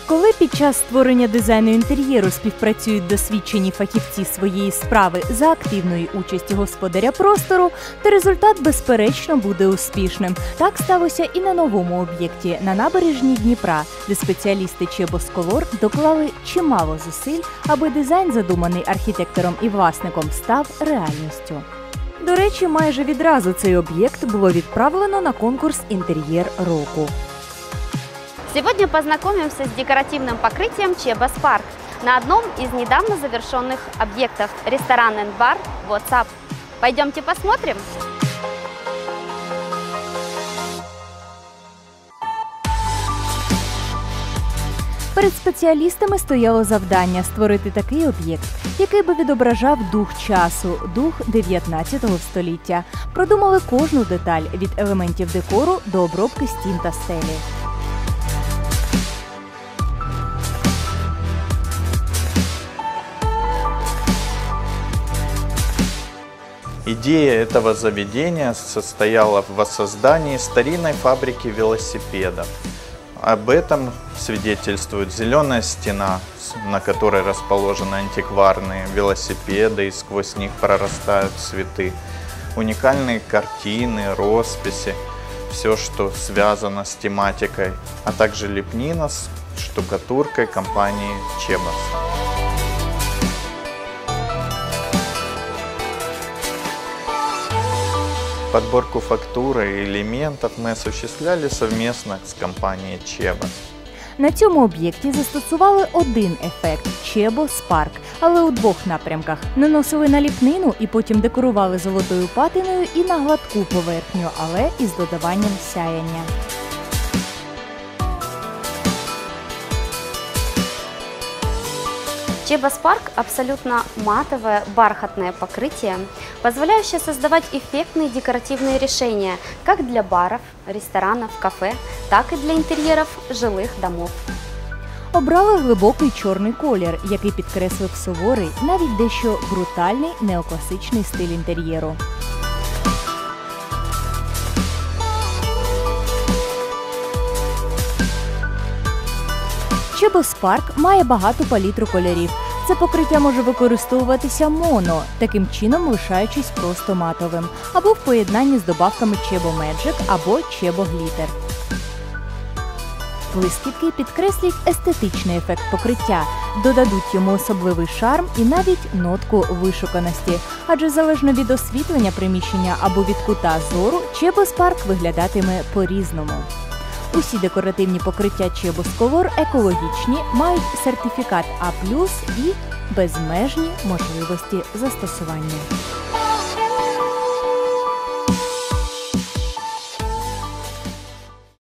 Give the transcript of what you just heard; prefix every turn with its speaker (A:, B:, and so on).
A: Коли під час створення дизайну інтер'єру співпрацюють досвідчені фахівці своєї справи за активної участі господаря простору, то результат, безперечно, буде успішним. Так сталося і на новому об'єкті на набережній Дніпра, де спеціалісти Чебос-Колор доклали чимало зусиль, аби дизайн, задуманий архітектором і власником, став реальністю. До речі, майже відразу цей об'єкт було відправлено на конкурс «Интерьер року».
B: Сегодня познакомимся с декоративным покрытием Чебос Парк на одном из недавно завершенных объектов – ресторан and бар WhatsApp. Пойдемте посмотрим.
A: Перед спеціалістами стояло завдання створити такий об'єкт, який би відображав дух часу, дух 19 століття. Продумали кожну деталь – від елементів декору до обробки стін та стелі.
C: Идея этого заведения состояла в воссоздании старинной фабрики велосипедов. Об этом свидетельствует зеленая стена, на которой расположены антикварные велосипеды, и сквозь них прорастают цветы. Уникальные картины, росписи, все, что связано с тематикой, а также лепнина с штукатуркой компании Чебос. Подборку фактуры и элементов мы осуществляли совместно с компанией Чебос.
A: На цьому об'єкті застосували один ефект – Чебос Парк, але у двох напрямках. Наносили на ліпнину і потім декорували золотою патиною і на гладку поверхню, але із додаванням сяяння.
B: Чебос Парк – абсолютно матовое бархатное покрытие, позволяющее создавать эффектные декоративные решения как для баров, ресторанов, кафе, так и для интерьеров жилых домов.
A: Обрали глибокий чорний колір, який підкреслив суворий, навіть дещо брутальний неокласичний стиль інтер'єру. Чебос Парк має багату палітру кольорів. Це покриття може використовуватися моно, таким чином лишаючись просто матовим, або в поєднанні з добавками Чебо Меджик або Чебо Глітер. Блискітки підкреслять естетичний ефект покриття, додадуть йому особливий шарм і навіть нотку вишуканості. Адже залежно від освітлення приміщення або від кута зору, Чебос Парк виглядатиме по-різному. Усі декоративні покриття Чебос-Колор екологічні, мають сертифікат А+, і безмежні можливості застосування.